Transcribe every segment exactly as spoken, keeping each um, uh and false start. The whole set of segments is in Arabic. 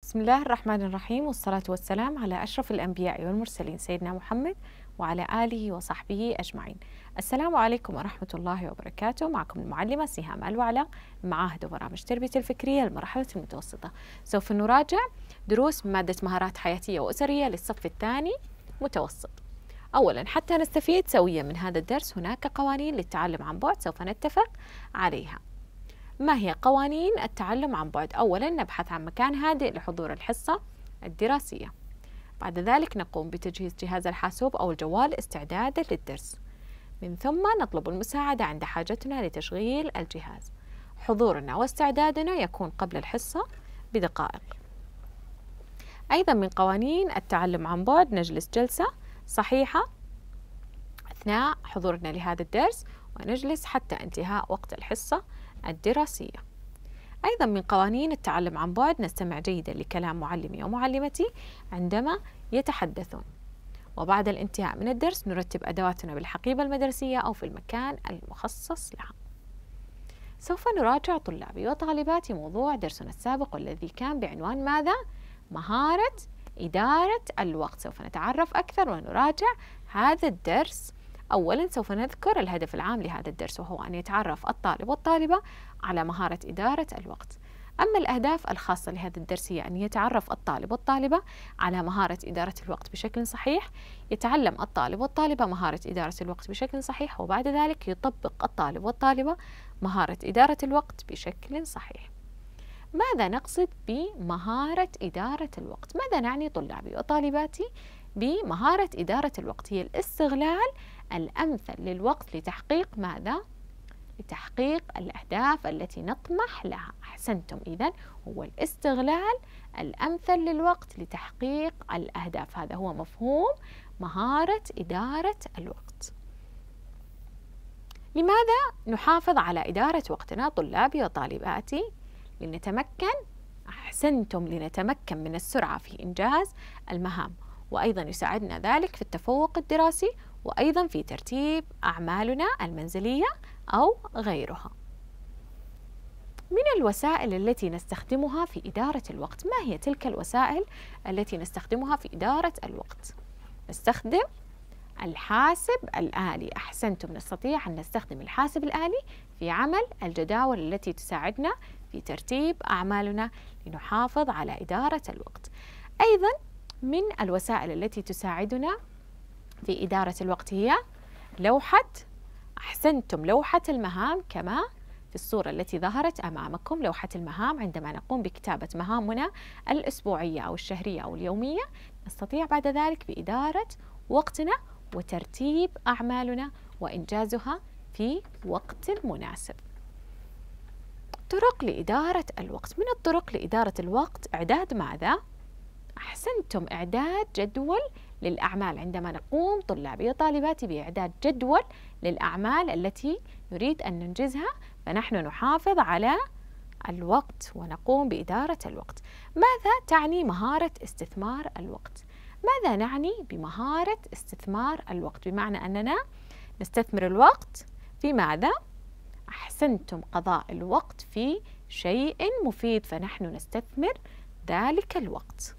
بسم الله الرحمن الرحيم، والصلاة والسلام على أشرف الأنبياء والمرسلين سيدنا محمد وعلى آله وصحبه أجمعين. السلام عليكم ورحمة الله وبركاته. معكم المعلمة سهام الوعلى، معاهد وبرامج تربية الفكرية المرحلة المتوسطة. سوف نراجع دروس مادة مهارات حياتية وأسرية للصف الثاني متوسط. أولا، حتى نستفيد سويا من هذا الدرس هناك قوانين للتعلم عن بعد سوف نتفق عليها. ما هي قوانين التعلم عن بعد؟ أولا، نبحث عن مكان هادئ لحضور الحصة الدراسية. بعد ذلك نقوم بتجهيز جهاز الحاسوب أو الجوال استعدادا للدرس. من ثم نطلب المساعدة عند حاجتنا لتشغيل الجهاز. حضورنا واستعدادنا يكون قبل الحصة بدقائق. أيضا من قوانين التعلم عن بعد نجلس جلسة صحيحة أثناء حضورنا لهذا الدرس، ونجلس حتى انتهاء وقت الحصة الدراسية. أيضا من قوانين التعلم عن بعد نستمع جيدا لكلام معلمي ومعلمتي عندما يتحدثون، وبعد الانتهاء من الدرس نرتب أدواتنا بالحقيبة المدرسية أو في المكان المخصص لها. سوف نراجع طلابي وطالباتي موضوع درسنا السابق والذي كان بعنوان ماذا؟ مهارة إدارة الوقت. سوف نتعرف أكثر ونراجع هذا الدرس. أولا، سوف نذكر الهدف العام لهذا الدرس، وهو أن يتعرف الطالب والطالبة على مهارة إدارة الوقت. أما الأهداف الخاصة لهذا الدرس هي أن يتعرف الطالب والطالبة على مهارة إدارة الوقت بشكل صحيح، يتعلم الطالب والطالبة مهارة إدارة الوقت بشكل صحيح، وبعد ذلك يطبق الطالب والطالبة مهارة إدارة الوقت بشكل صحيح. ماذا نقصد بمهارة إدارة الوقت؟ ماذا نعني طلابي وطالباتي بمهارة إدارة الوقت؟ هي الاستغلال الأمثل للوقت لتحقيق ماذا؟ لتحقيق الأهداف التي نطمح لها. أحسنتم، إذن هو الاستغلال الأمثل للوقت لتحقيق الأهداف. هذا هو مفهوم مهارة إدارة الوقت. لماذا نحافظ على إدارة وقتنا طلابي وطالباتي؟ لنتمكن، أحسنتم، لنتمكن من السرعة في إنجاز المهام، وأيضا يساعدنا ذلك في التفوق الدراسي، وأيضا في ترتيب أعمالنا المنزلية أو غيرها. من الوسائل التي نستخدمها في إدارة الوقت، ما هي تلك الوسائل التي نستخدمها في إدارة الوقت؟ نستخدم الحاسب الآلي. أحسنتم، نستطيع أن نستخدم الحاسب الآلي في عمل الجداول التي تساعدنا في ترتيب أعمالنا لنحافظ على إدارة الوقت. أيضا من الوسائل التي تساعدنا في إدارة الوقت هي لوحة، أحسنتم، لوحة المهام كما في الصورة التي ظهرت أمامكم. لوحة المهام عندما نقوم بكتابة مهامنا الأسبوعية أو الشهرية أو اليومية، نستطيع بعد ذلك بإدارة وقتنا وترتيب أعمالنا وإنجازها في وقت مناسب. طرق لإدارة الوقت. من الطرق لإدارة الوقت إعداد ماذا؟ أحسنتم، إعداد جدول للأعمال. عندما نقوم طلابي وطالباتي بإعداد جدول للأعمال التي نريد أن ننجزها، فنحن نحافظ على الوقت ونقوم بإدارة الوقت. ماذا تعني مهارة استثمار الوقت؟ ماذا نعني بمهارة استثمار الوقت؟ بمعنى أننا نستثمر الوقت في ماذا؟ أحسنتم، قضاء الوقت في شيء مفيد، فنحن نستثمر ذلك الوقت.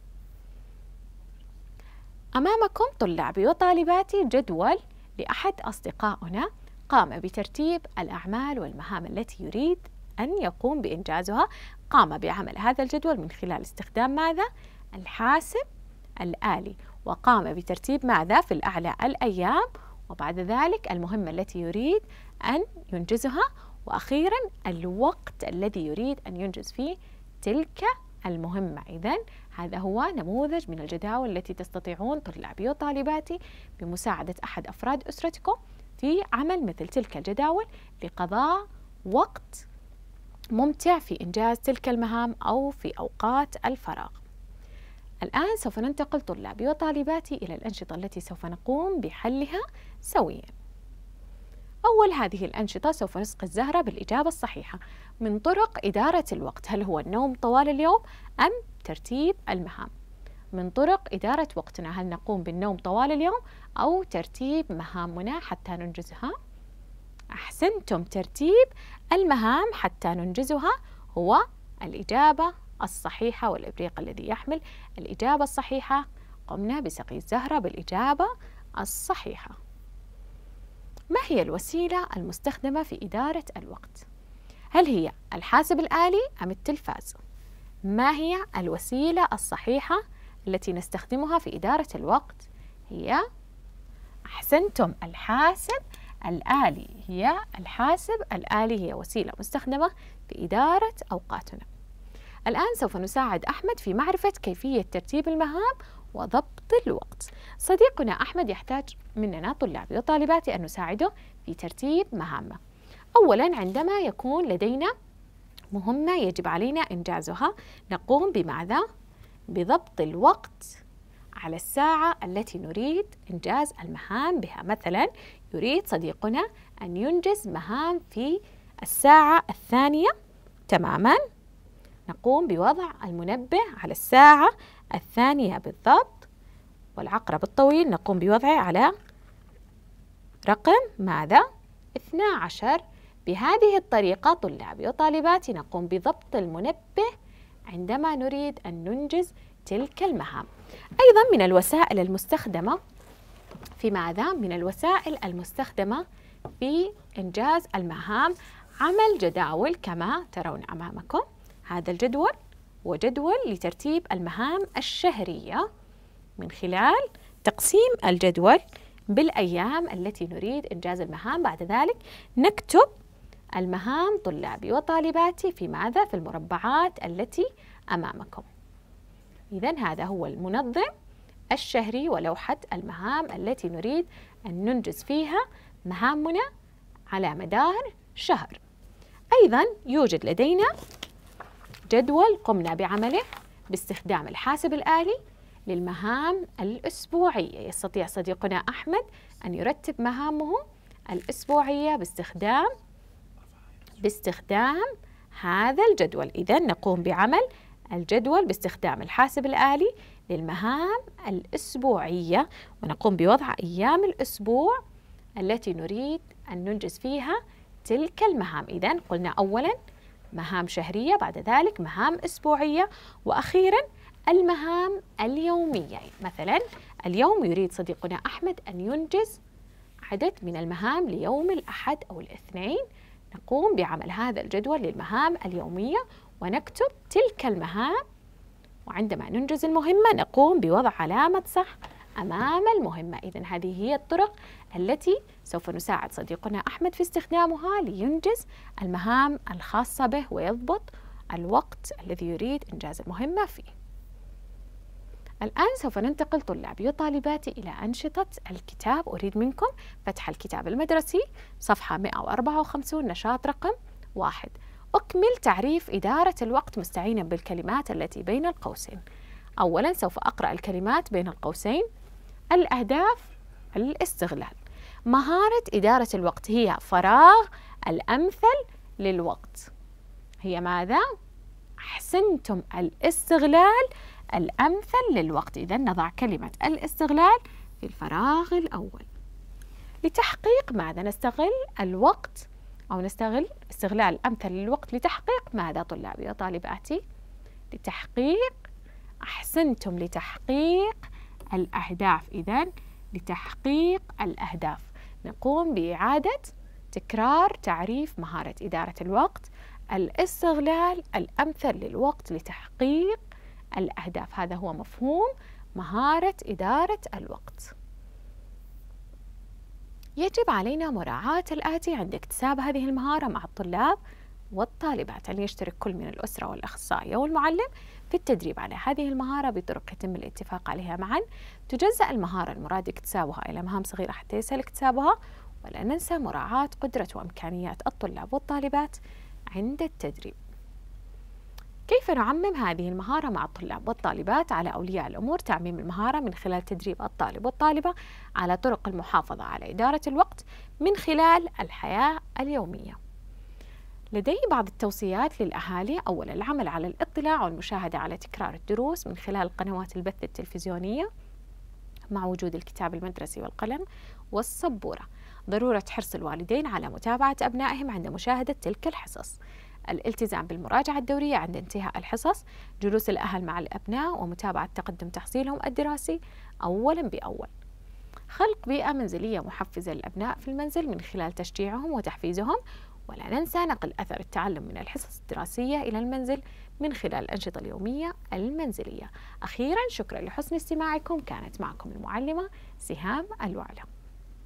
أمامكم طلابي وطالباتي جدول لأحد أصدقائنا قام بترتيب الأعمال والمهام التي يريد أن يقوم بإنجازها. قام بعمل هذا الجدول من خلال استخدام ماذا؟ الحاسب الآلي، وقام بترتيب ماذا؟ في الأعلى الأيام، وبعد ذلك المهمة التي يريد أن ينجزها، وأخيرا الوقت الذي يريد أن ينجز فيه تلك المهمة. إذن هذا هو نموذج من الجداول التي تستطيعون طلابي وطالباتي بمساعدة أحد أفراد أسرتكم في عمل مثل تلك الجداول لقضاء وقت ممتع في إنجاز تلك المهام أو في أوقات الفراغ. الآن سوف ننتقل طلابي وطالباتي إلى الأنشطة التي سوف نقوم بحلها سويا. أول هذه الأنشطة سوف نسقي الزهرة بالإجابة الصحيحة. من طرق إدارة الوقت، هل هو النوم طوال اليوم أم ترتيب المهام؟ من طرق إدارة وقتنا، هل نقوم بالنوم طوال اليوم أو ترتيب مهامنا حتى ننجزها؟ أحسنتم، ترتيب المهام حتى ننجزها هو الإجابة الصحيحة والإبريق الذي يحمل الإجابة الصحيحة. قمنا بسقي الزهرة بالإجابة الصحيحة. ما هي الوسيلة المستخدمة في إدارة الوقت؟ هل هي الحاسب الآلي أم التلفاز؟ ما هي الوسيلة الصحيحة التي نستخدمها في إدارة الوقت؟ هي أحسنتم، الحاسب الآلي. هي الحاسب الآلي هي وسيلة مستخدمة في إدارة أوقاتنا. الآن سوف نساعد أحمد في معرفة كيفية ترتيب المهام وضبط الوقت. صديقنا أحمد يحتاج مننا طلابي وطالباتي أن نساعده في ترتيب مهامه. أولاً، عندما يكون لدينا مهمة يجب علينا إنجازها، نقوم بماذا؟ بضبط الوقت على الساعة التي نريد إنجاز المهام بها. مثلاً، يريد صديقنا أن ينجز مهام في الساعة الثانية تماماً، نقوم بوضع المنبه على الساعة الثانية بالضبط، والعقرب الطويل نقوم بوضعه على رقم ماذا؟ اثني عشر. بهذه الطريقة طلابي وطالباتي نقوم بضبط المنبه عندما نريد أن ننجز تلك المهام. أيضا من الوسائل المستخدمة في ماذا؟ من الوسائل المستخدمة في إنجاز المهام عمل جداول كما ترون أمامكم. هذا الجدول هو جدول لترتيب المهام الشهرية من خلال تقسيم الجدول بالأيام التي نريد إنجاز المهام. بعد ذلك نكتب المهام طلابي وطالباتي في ماذا؟ في المربعات التي أمامكم. إذن هذا هو المنظم الشهري ولوحة المهام التي نريد أن ننجز فيها مهامنا على مدار شهر. أيضا يوجد لدينا جدول قمنا بعمله باستخدام الحاسب الآلي للمهام الأسبوعية. يستطيع صديقنا أحمد أن يرتب مهامه الأسبوعية باستخدام باستخدام هذا الجدول. إذن نقوم بعمل الجدول باستخدام الحاسب الآلي للمهام الأسبوعية، ونقوم بوضع أيام الأسبوع التي نريد أن ننجز فيها تلك المهام. إذن قلنا أولاً مهام شهرية، بعد ذلك مهام أسبوعية، وأخيراً المهام اليومية. مثلاً اليوم يريد صديقنا أحمد أن ينجز عدد من المهام ليوم الأحد أو الاثنين، نقوم بعمل هذا الجدول للمهام اليومية ونكتب تلك المهام، وعندما ننجز المهمة نقوم بوضع علامة صح أمام المهمة. إذن هذه هي الطرق التي سوف نساعد صديقنا أحمد في استخدامها لينجز المهام الخاصة به ويضبط الوقت الذي يريد إنجاز المهمة فيه. الآن سوف ننتقل طلابي وطالباتي إلى أنشطة الكتاب. أريد منكم فتح الكتاب المدرسي صفحة مئة وأربعة وخمسين نشاط رقم واحد. أكمل تعريف إدارة الوقت مستعينا بالكلمات التي بين القوسين. أولا سوف أقرأ الكلمات بين القوسين. الأهداف، الاستغلال. مهارة إدارة الوقت هي فراغ الأمثل للوقت. هي ماذا؟ أحسنتم، الاستغلال الأمثل للوقت. إذن نضع كلمة الاستغلال في الفراغ الأول. لتحقيق ماذا؟ نستغل الوقت أو نستغل استغلال الأمثل للوقت لتحقيق ماذا طلابي وطالباتي؟ لتحقيق، أحسنتم، لتحقيق الأهداف. إذن لتحقيق الأهداف نقوم بإعادة تكرار تعريف مهارة إدارة الوقت. الاستغلال الأمثل للوقت لتحقيق الأهداف، هذا هو مفهوم مهارة إدارة الوقت. يجب علينا مراعاة الآتي عند اكتساب هذه المهارة مع الطلاب والطالبات. أن يشترك كل من الأسرة والأخصائي والمعلم في التدريب على هذه المهارة بطرق يتم الاتفاق عليها معا. تجزأ المهارة المراد اكتسابها إلى مهام صغيرة حتى يسهل اكتسابها، ولا ننسى مراعاة قدرة وإمكانيات الطلاب والطالبات عند التدريب. كيف نعمم هذه المهارة مع الطلاب والطالبات؟ على أولياء الأمور تعميم المهارة من خلال تدريب الطالب والطالبة على طرق المحافظة على إدارة الوقت من خلال الحياة اليومية. لدي بعض التوصيات للأهالي. أولا العمل على الاطلاع والمشاهدة على تكرار الدروس من خلال قنوات البث التلفزيونية مع وجود الكتاب المدرسي والقلم والسبورة. ضرورة حرص الوالدين على متابعة أبنائهم عند مشاهدة تلك الحصص. الالتزام بالمراجعة الدورية عند انتهاء الحصص، جلوس الأهل مع الأبناء ومتابعة تقدم تحصيلهم الدراسي أولا بأول. خلق بيئة منزلية محفزة للأبناء في المنزل من خلال تشجيعهم وتحفيزهم، ولا ننسى نقل أثر التعلم من الحصص الدراسية إلى المنزل من خلال الأنشطة اليومية المنزلية. أخيرا شكرا لحسن استماعكم، كانت معكم المعلمة سهام الوعلة.